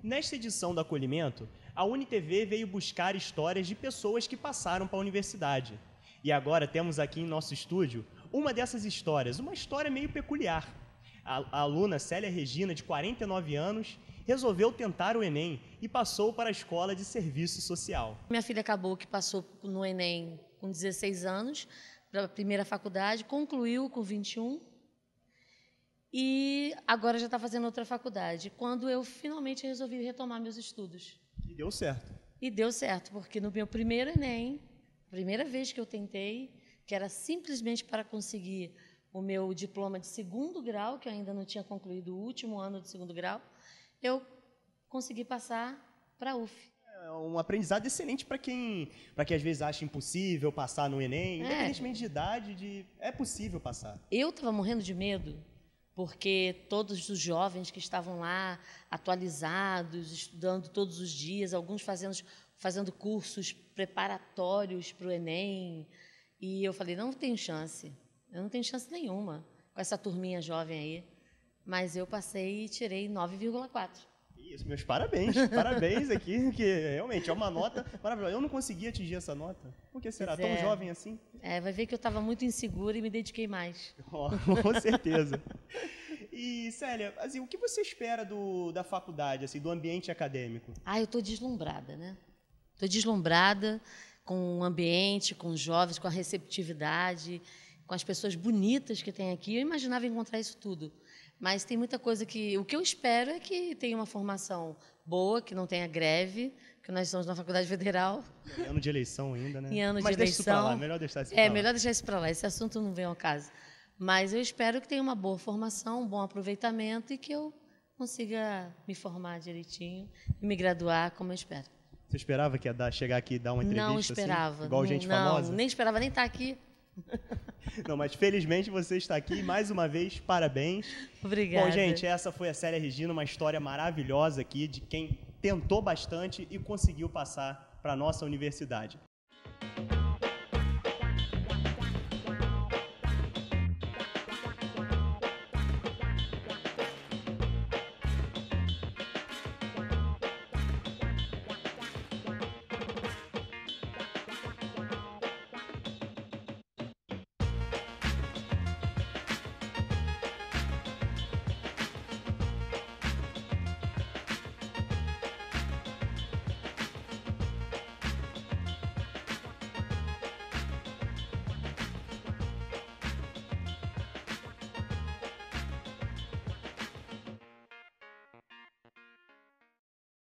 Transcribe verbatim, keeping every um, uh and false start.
Nesta edição do Acolhimento, a UniTV veio buscar histórias de pessoas que passaram para a universidade. E agora temos aqui em nosso estúdio uma dessas histórias, uma história meio peculiar. A, a aluna Célia Regina, de quarenta e nove anos, resolveu tentar o Enem e passou para a Escola de Serviço Social. Minha filha acabou que passou no Enem com dezesseis anos, para a primeira faculdade, concluiu com vinte e um e agora já está fazendo outra faculdade. Quando eu finalmente resolvi retomar meus estudos. E deu certo. E deu certo, porque no meu primeiro Enem, primeira vez que eu tentei, que era simplesmente para conseguir o meu diploma de segundo grau, que eu ainda não tinha concluído o último ano de segundo grau, eu consegui passar para a U F. É um aprendizado excelente para quem, para quem às vezes acha impossível passar no Enem, É. independentemente de idade, de, é possível passar. Eu estava morrendo de medo, porque todos os jovens que estavam lá, atualizados, estudando todos os dias, alguns fazendo, fazendo cursos preparatórios para o Enem, e eu falei, não tenho chance, eu não tenho chance nenhuma com essa turminha jovem aí, mas eu passei e tirei nove vírgula quatro. Isso, meus parabéns, parabéns aqui, que realmente é uma nota maravilhosa. Eu não consegui atingir essa nota. Por que será? Pois Tão é. jovem assim? É, vai ver que eu estava muito insegura e me dediquei mais. Oh, com certeza. E, Célia, assim, o que você espera do, da faculdade, assim, do ambiente acadêmico? Ah, eu estou deslumbrada, né? Estou deslumbrada com o ambiente, com os jovens, com a receptividade, com as pessoas bonitas que tem aqui. Eu imaginava encontrar isso tudo. Mas tem muita coisa que... O que eu espero é que tenha uma formação boa, que não tenha greve, porque nós estamos na Faculdade Federal. Em ano de eleição ainda, né? Em ano Mas de deixa isso pra eleição. lá, melhor deixar isso É, pra lá. melhor deixar isso para lá. Esse assunto não vem ao caso. Mas eu espero que tenha uma boa formação, um bom aproveitamento e que eu consiga me formar direitinho e me graduar como eu espero. Você esperava que ia dar, chegar aqui e dar uma entrevista Não esperava. assim, igual gente não, famosa? nem esperava nem estar aqui. Não, mas felizmente você está aqui. Mais uma vez, parabéns. Obrigada. Bom, gente, essa foi a Célia Regina, uma história maravilhosa aqui de quem tentou bastante e conseguiu passar para a nossa universidade.